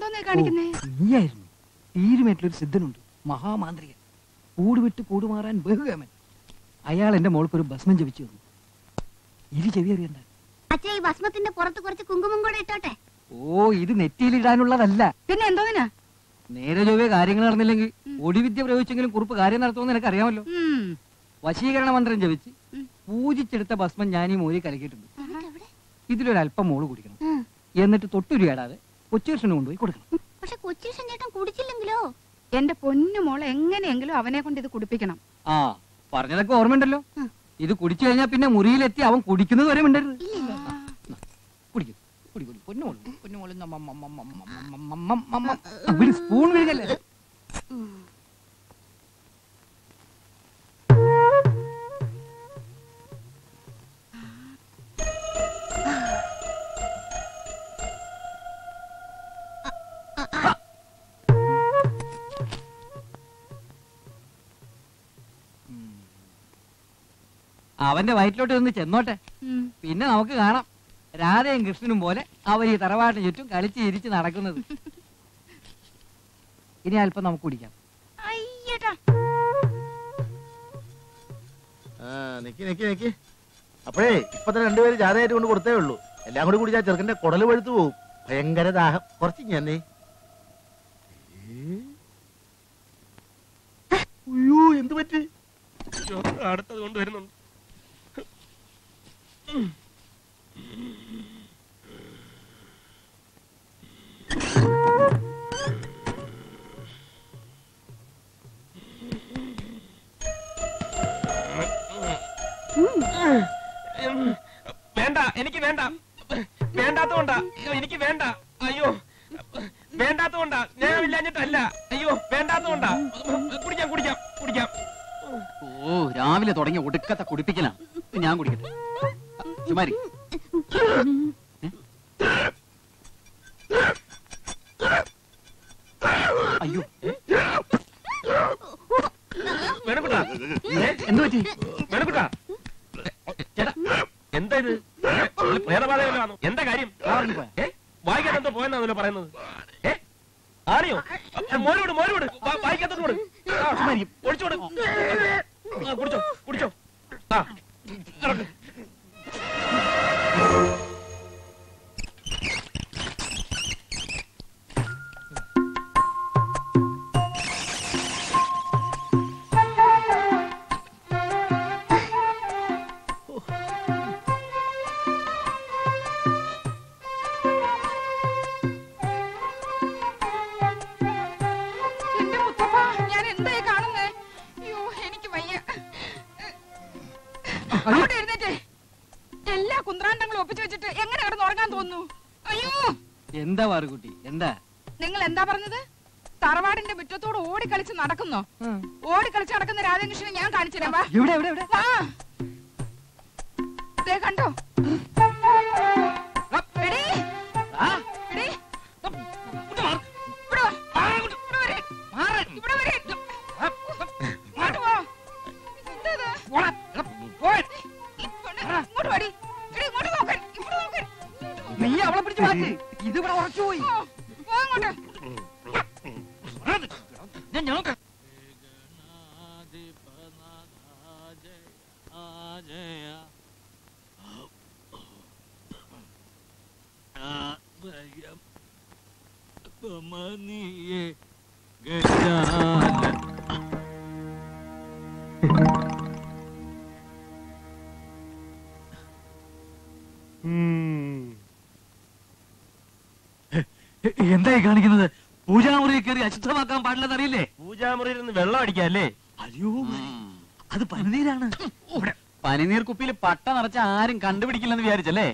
നീയായിരുന്നു. തീരുമായിട്ടൊരു സിദ്ധനുണ്ട്, മഹാമാന്ത്രികൻ, കൂടുവിട്ട് കൂടുമാറാൻ ബഹുകമൻ. അയാൾ എന്റെ മോൾക്കൊരു ഭസ്മം ജപിച്ചു തന്നു. ഇരു ചെവി അറിയണ്ട. ഈ ഭസ്മത്തിന്റെ പുറത്ത് കുറച്ച് കുങ്കുമം കൂടെ ഇട്ടോട്ടെ. ഓ, ഇത് നെറ്റിയിലിടാനുള്ളതല്ല. പിന്നെ എന്തോന്നിനാ? നേരെ ചൊവ്വേ കാര്യങ്ങൾ നടന്നില്ലെങ്കിൽ ഒടിവിദ്യ പ്രയോഗിച്ചെങ്കിലും കുറിപ്പ് കാര്യം നടത്തുമെന്ന് എനിക്ക് അറിയാമല്ലോ. വശീകരണ മന്ത്രം ജപിച്ച് പൂജിച്ചെടുത്ത ഭസ്മം ഞാൻ ഈ മോരി കലക്കിയിട്ടുണ്ട്. ഇതിലൊരല്പം മോള് കുടിക്കണം. എന്നിട്ട് തൊട്ടുരിയാടാതെ കൊച്ചുകൃഷ്ണന് കൊണ്ടുപോയി കൊടുക്കണം. പക്ഷെ കൊച്ചുകൃഷ്ണൻ ചേട്ടൻ കുടിച്ചില്ലെങ്കിലോ? എന്റെ പൊന്നു മോളെ എങ്ങനെയെങ്കിലും അവനെ കൊണ്ട് ഇത് കുടിപ്പിക്കണം. ആ, പറഞ്ഞതൊക്കെ ഓർമ്മയുണ്ടല്ലോ. ഇത് കുടിച്ചു കഴിഞ്ഞാൽ പിന്നെ മുറിയിലെത്തി അവൻ കുടിക്കുന്നത് വരെ മിണ്ടരുത്. കുടിക്കും, കുടിക്കും. പൊന്നുമോള്, പൊന്നുമോള് സ്പൂൺ വീഴല്ലേ. അവന്റെ വയറ്റിലോട്ട് ഒന്ന് ചെന്നോട്ടെ, പിന്നെ നമുക്ക് കാണാം രാധയും കൃഷ്ണനും പോലെ അവർ ഈ തറവാട്ടിന് ചുറ്റും കളിച്ച് ചിരിച്ച് നടക്കുന്നത്. ഇനി അല്പം നമുക്ക് കുടിക്കാം. അപ്പോഴേ ഇപ്പൊ തന്നെ രണ്ടുപേര് ജാഥയായിട്ട് കൊണ്ട് കൊടുത്തേ ഉള്ളൂ. എല്ലാം കൂടി കുടിച്ചാൽ ചെറുക്കന്റെ കുടല് പഴുത്തു പോകും. ഭയങ്കര ദാഹം. കുറച്ച് ഞാനേ. അയ്യോ, എന്ത് പറ്റി? അടുത്തത് കൊണ്ടുവരുന്നുണ്ട്. വേണ്ട, എനിക്ക് വേണ്ട. വേണ്ടാത്തോണ്ടാ. എനിക്ക് വേണ്ട. അയ്യോ, വേണ്ടാത്തോണ്ടാ. ഞാനില്ലാഞ്ഞിട്ടല്ല. അയ്യോ, വേണ്ടാത്തോണ്ടാ. കുടിക്കാം, കുടിക്കാം, കുടിക്കാം. ഓ, രാവിലെ തുടങ്ങിയ ഒടുക്കത്തെ കുടിപ്പിക്കലാണ്. ഞാൻ കുടിക്കട്ടെ. ചുമാരി. അയ്യോ, വേണക്കുട്ടാ, എന്ത് പറ്റി? വേണക്കുട്ടാ, ചേട്ടാ, എന്താ ഇത്? പ്രേതബാധയിലാണോ? എന്താ കാര്യം? വായിക്കാൻ എന്തോ പോയെന്നാണല്ലോ പറയുന്നത്. ആരെയോ? മോരോട്, മോരോട്, വായിക്കാത്തോട് ഒഴിച്ചോട്. കുടിച്ചോ, കുടിച്ചോ. ആ, എല്ലാ കുന്ത്രാണ്ടങ്ങളും ഒപ്പിച്ചു വെച്ചിട്ട് എങ്ങനെ കിടന്ന് ഉറങ്ങാൻ തോന്നുന്നു? അയ്യോ, എന്താ വാറുകുട്ടി, എന്താ? നിങ്ങൾ എന്താ പറഞ്ഞത്? തറവാടിന്റെ മുറ്റത്തോട് ഓടിക്കളിച്ച് നടക്കുന്നോ? ഓടിക്കളിച്ച് നടക്കുന്ന രാധാകൃഷ്ണനെ ഞാൻ കാണിച്ചു തരാം. കണ്ടോ? നീ അവളെ പിടിച്ച് മാറ്റി. ഇതിവിടെ ഉറച്ചുപോയി. എന്തായി കാണിക്കുന്നത്? പൂജാമുറിയിൽ കയറി അശുദ്ധമാക്കാൻ പാടില്ലെന്ന് അറിയില്ലേ? പൂജാമുറിയിൽ നിന്ന് വെള്ളം അടിക്കാല്ലേ? അയ്യോ, അത് പനിനീരാണ്. പനിനീർ കുപ്പിയിൽ പട്ട നിറച്ച ആരും കണ്ടുപിടിക്കില്ലെന്ന് വിചാരിച്ചല്ലേ?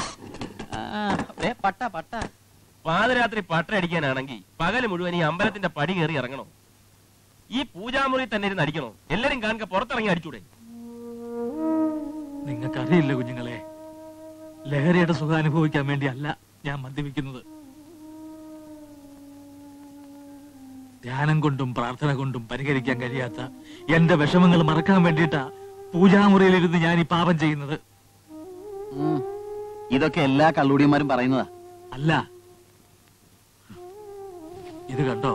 പട്ട പട്ട. പാതിരാത്രി പട്ട അടിക്കാനാണെങ്കിൽ പകല് മുഴുവൻ ഈ അമ്പലത്തിന്റെ പടി കയറി ഇറങ്ങണോ? ഈ പൂജാമുറി തന്നെ ഇരുന്ന് അടിക്കണോ? എല്ലാരും കാണുക പുറത്തിറങ്ങി അടിച്ചൂടെ? നിങ്ങൾക്കറിയില്ല കുഞ്ഞുങ്ങളെ, ലഹരിയുടെ സുഖം അനുഭവിക്കാൻ വേണ്ടിയല്ല ഞാൻ മദ്യപിക്കുന്നത്. ധ്യാനം കൊണ്ടും പ്രാർത്ഥന കൊണ്ടും പരിഹരിക്കാൻ കഴിയാത്ത എന്റെ വിഷമങ്ങൾ മറക്കാൻ വേണ്ടിയിട്ടാ പൂജാമുറിയിലിരുന്ന് ഞാൻ ഈ പാപം ചെയ്യുന്നത്. ഇതൊക്കെ എല്ലാ കള്ളൂടിയന്മാരും പറയുന്നതാ. അല്ല, ഇത് കണ്ടോ,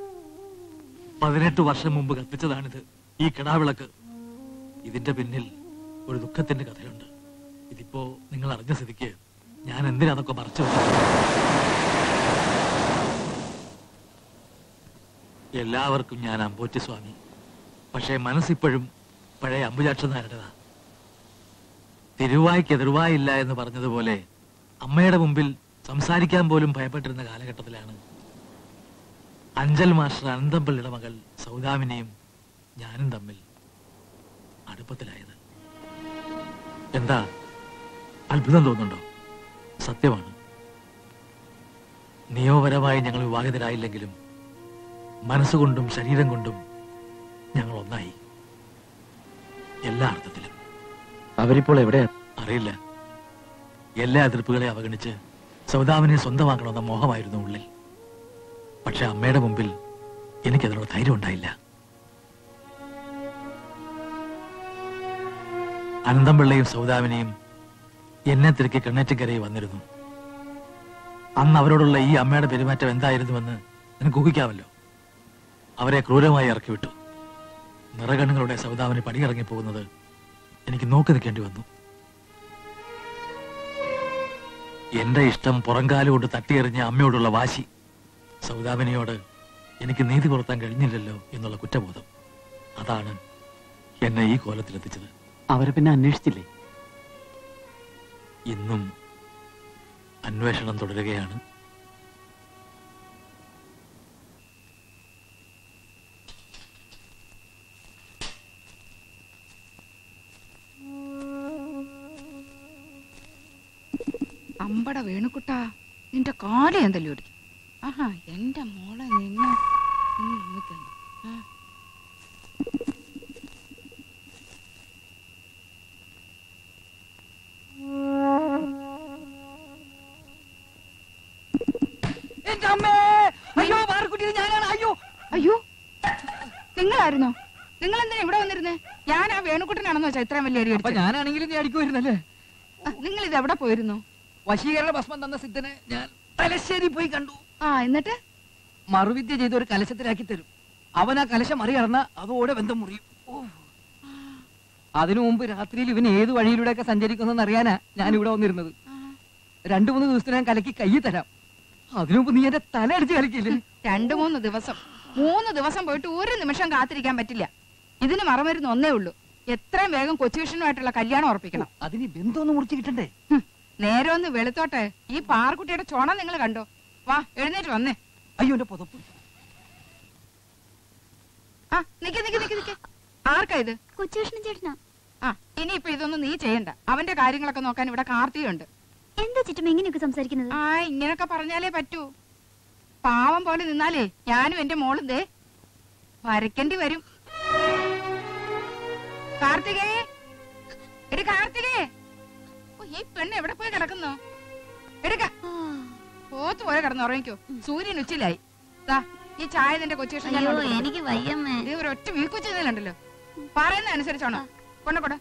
18 വർഷം മുമ്പ് കത്തിച്ചതാണിത്, ഈ കിടാവിളക്ക്. ഇതിന്റെ പിന്നിൽ ഒരു ദുഃഖത്തിന്റെ കഥയുണ്ട്. ഇതിപ്പോ നിങ്ങൾ അറിഞ്ഞ സ്ഥിതിക്ക് ഞാൻ എന്തിനാന്നൊക്കെ മറച്ചു വെച്ചത്. എല്ലാവർക്കും ഞാൻ അമ്പോറ്റി സ്വാമി, പക്ഷേ മനസ്സിപ്പോഴും പഴയ അമ്പുജാക്ഷനാരുടേതാ. തിരുവായ്ക്ക് എതിർവായില്ല എന്ന് പറഞ്ഞതുപോലെ അമ്മയുടെ മുമ്പിൽ സംസാരിക്കാൻ പോലും ഭയപ്പെട്ടിരുന്ന കാലഘട്ടത്തിലാണ് അഞ്ചൽ മാസ്റ്റർ അനന്തംപിള്ളിയുടെ മകൾ സൗദാമിനിയും ഞാനും തമ്മിൽ അടുപ്പത്തിലായത്. എന്താ അത്ഭുതം തോന്നുന്നുണ്ടോ? സത്യമാണ്. നിയമപരമായി ഞങ്ങൾ വിവാഹിതരായില്ലെങ്കിലും മനസ്സുകൊണ്ടും ശരീരം കൊണ്ടും ഞങ്ങൾ ഒന്നായി, എല്ലാ അർത്ഥത്തിലും. അവരിപ്പോൾ എവിടെയാ? അറിയില്ല. എല്ലാ എതിർപ്പുകളെ അവഗണിച്ച് സൗദാമിനെ സ്വന്തമാക്കണമെന്ന മോഹമായിരുന്നു ഉള്ളിൽ. പക്ഷെ അമ്മയുടെ മുമ്പിൽ എനിക്കതിനുള്ള ധൈര്യം ഉണ്ടായില്ല. അനന്തംപിള്ളയും സൗദാമിനെയും എന്നെ തിരക്കി കണ്ണേറ്റക്കരയിൽ വന്നിരുന്നു. അന്ന് അവരോടുള്ള ഈ അമ്മയുടെ പെരുമാറ്റം എന്തായിരുന്നുവെന്ന് നിനക്ക് ഊഹിക്കാമല്ലോ. അവരെ ക്രൂരമായി ഇറക്കി വിട്ടു. നിറകണ്ണുകളുടെ സൗദാമിന് പടിയിറങ്ങി പോകുന്നത് എനിക്ക് നോക്കി നിൽക്കേണ്ടി വന്നു. എന്റെ ഇഷ്ടം പുറംകാലുകൊണ്ട് തട്ടിയെറിഞ്ഞ അമ്മയോടുള്ള വാശി, സൗദാമിനിയോട് എനിക്ക് നീതി പുലർത്താൻ കഴിഞ്ഞില്ലല്ലോ എന്നുള്ള കുറ്റബോധം, അതാണ് എന്നെ ഈ കോലത്തിലെത്തിച്ചത്. അവരെ പിന്നെ അന്വേഷിച്ചില്ലേ? ഇന്നും അന്വേഷണം തുടരുകയാണ്. അമ്പട വേണുക്കുട്ടാ, നിന്റെ കാല എന്തല്ലോ ഒടിക്കും. ആഹാ, എന്റെ മോളെ നിന്ന് അയ്യോ, നിങ്ങളായിരുന്നോ? നിങ്ങൾ എന്തിനാ ഇവിടെ വന്നിരുന്നേ? ഞാൻ ആ വേണുക്കുട്ടനാണെന്ന് വെച്ചാ ഇത്രയും വലിയ അടി അടിച്ചത്? ഞാനാണെങ്കിലും നീ അടിക്കുമായിരുന്നല്ലേ? നിങ്ങൾ ഇത് എവിടെ പോയിരുന്നു? വശീകരണ ഭസ്മം തന്ന സിദ്ധനെ ഞാൻ തലശ്ശേരി പോയി കണ്ടു. എന്നിട്ട് മറുവിദ്യ ചെയ്ത് ഒരു കലശത്തിലാക്കി തരും. അവൻ ആ കലശം മറികടന്ന അതോടെ ബന്ധം മുറിയും. അതിനു മുമ്പ് രാത്രിയിൽ ഇവൻ ഏത് വഴിയിലൂടെയൊക്കെ സഞ്ചരിക്കുന്നെന്ന് അറിയാനാ ഞാൻ ഇവിടെ വന്നിരുന്നത്. 2-3 ദിവസത്തിന് ഞാൻ കലക്കി കൈ തരാം. അതിനു മുമ്പ് നീ എന്റെ തല അടിച്ച് കളിക്കില്ലേ? 2-3 ദിവസം 3 ദിവസം പോയിട്ട് ഒരു നിമിഷം കാത്തിരിക്കാൻ പറ്റില്ല. ഇതിന് മറമരുന്ന് ഒന്നേ ഉള്ളൂ. എത്രയും വേഗം കൊച്ചുവിഷനുമായിട്ടുള്ള കല്യാണം ഉറപ്പിക്കണം. അതിന് ബന്ധമൊന്നും മുറിച്ച് കിട്ടണ്ടേ? നേരെ ഒന്ന് വെളുത്തോട്ടെ. ഈ പാർക്കുട്ടിയുടെ ചൊണ നിങ്ങൾ കണ്ടോ? വാ, എഴുന്നേറ്റ് വന്നേ. അയ്യോ എന്റെ പുതപ്പ്. നിക്ക്. ആർക്കാ ഇത്? കൊച്ചുകൃഷ്ണൻ ചേട്ടനാ. ഇനിയിപ്പൊ ഇതൊന്നും നീ ചെയ്യണ്ട. അവന്റെ കാര്യങ്ങളൊക്കെ നോക്കാൻ ഇവിടെ കാർത്തിയുണ്ട്. എന്താ ചുറ്റും എങ്ങനെയൊക്കെ സംസാരിക്കുന്നത്? ഇങ്ങനൊക്കെ പറഞ്ഞാലേ പറ്റൂ. പാവം പോലെ നിന്നാലേ ഞാനും എന്റെ മോളും ദേ വരയ്ക്കേണ്ടി വരും. കാർത്തികേ, എടി കാർത്തികേ, ഈ പെണ്ണ് എവിടെ പോയി കിടക്കുന്നോ? എടുക്ക, പോത്ത് പോലെ കിടന്നുറങ്ങിക്കോ. സൂര്യൻ ഉച്ചിലായി. ഈ ചായ നിന്റെ കൊച്ചുകൃഷ്ണൻ എനിക്ക് വയ്യമ്മേ. ഒരൊറ്റ വീക്കുച്ചതല്ലോ. പറയുന്ന അനുസരിച്ചാണോ? കൊണ്ടപ്പോടാ.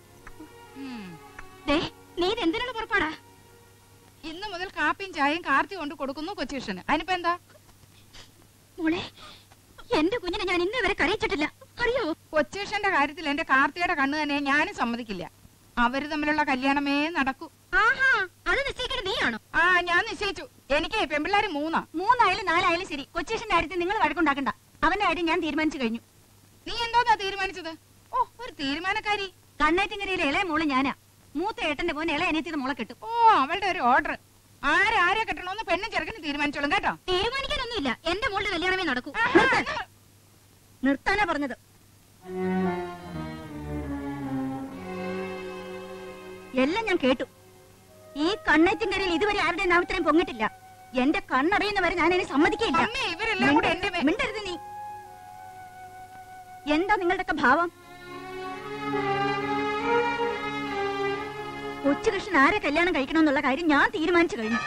നീ എന്തിനാണ് പുറപ്പാടാ? ഇന്ന് മുതൽ കാപ്പിയും ചായയും കാർത്തി കൊണ്ട് കൊടുക്കുന്നു കൊച്ചുകൃഷ്ണന്. അതിനിപ്പോ എന്താ? മോളെ, എന്റെ കുഞ്ഞിനെ ഞാൻ ഇന്ന് വരെ കരയിച്ചിട്ടില്ല, അറിയോ? കൊച്ചുകൃഷ്ണന്റെ കാര്യത്തിൽ എന്റെ കാർത്തിയുടെ കണ്ണ് തന്നെ ഞാനും സമ്മതിക്കില്ല. അവര് തമ്മിലുള്ള കല്യാണമേ നടക്കൂ. അത് നിശ്ചയിക്കേണ്ടത് നീയാണോ? ഞാൻ നിശ്ചയിച്ചു. എനിക്ക് പെൺപിള്ളേര് 3 4 ശരി. കൊച്ചുകൃഷ്ണന്റെ കാര്യത്തിൽ നിങ്ങൾ വഴക്കുണ്ടാക്കണ്ട. അവന്റെ കാര്യം ഞാൻ തീരുമാനിച്ചു കഴിഞ്ഞു. നീ എന്തോന്നാ തീരുമാനിച്ചത്? ഒരു തീരുമാനക്കാരി. കണ്ണേറ്റിങ്ങരയിലെ ഇളയ മോള് ഞാനാ. മൂത്ത ഏട്ടന്റെ മോൻ ഇളയ അനിയത്തിയുടെ മോളെ കെട്ടും. അവളുടെ ഒരു ഓർഡർ. ആരെ കെട്ടണോന്ന് പെണ്ണും ചെറുക്കന് തീരുമാനിച്ചോളും കേട്ടോ. തീരുമാനിക്കാനൊന്നുമില്ല. എന്റെ മോളുടെ കല്യാണമേ നടക്കൂ. നിർത്താനാ പറഞ്ഞത്. എല്ലാം ഞാൻ കേട്ടു. ഈ കണ്ണേറ്റിങ്കരയിൽ ഇതുവരെ ആരുടെ നാമത്തിനും പൊങ്ങിട്ടില്ല. എന്റെ കണ്ണറിയുന്നവരെ ഞാൻ അതിനെ സമ്മതിക്കില്ല. മിണ്ടരുത് നീ. എന്താ നിങ്ങളുടെയൊക്കെ ഭാവം? കൊച്ചുകൃഷ്ണൻ ആരെ കല്യാണം കഴിക്കണമെന്നുള്ള കാര്യം ഞാൻ തീരുമാനിച്ചു കഴിഞ്ഞു.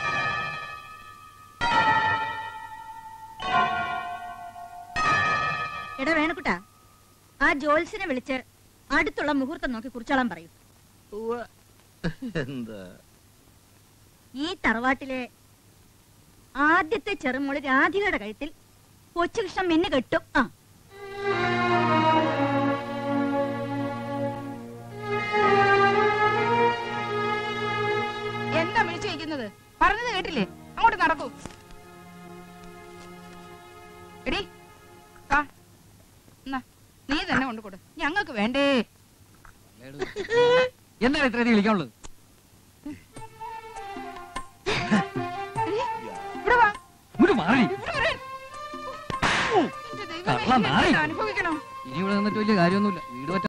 എടാ വേണക്കുട്ടാ, ആ ജോത്സ്യനെ വിളിച്ച് അടുത്തുള്ള മുഹൂർത്തം നോക്കി കുറിച്ചോളാൻ പറയൂ. ഈ തറവാട്ടിലെ ആദ്യത്തെ ചെറുമോള് രാധികയുടെ കഴുത്തിൽ കൊച്ചുകൃഷ്ണൻ മിന്നു കെട്ടും. ആ എന്താ വിളിച്ചു വയ്ക്കുന്നത്? പറഞ്ഞത് കേട്ടില്ലേ? അങ്ങോട്ട് നടക്കൂ. എടി നീ തന്നെ കൊണ്ടുകൊടു, ഞങ്ങൾക്ക് വേണ്ടേ. എന്താണ് ഇത്ര വിളിക്കാനുള്ളത്? ഇവിടെ വാ. മാറി എന്റെ ദൈവമേ, കള്ളനായി. അനുഭവിക്കണം. ഇനി ഇവിടെ നിന്നിട്ട് വലിയ കാര്യമൊന്നുമില്ല. വീട്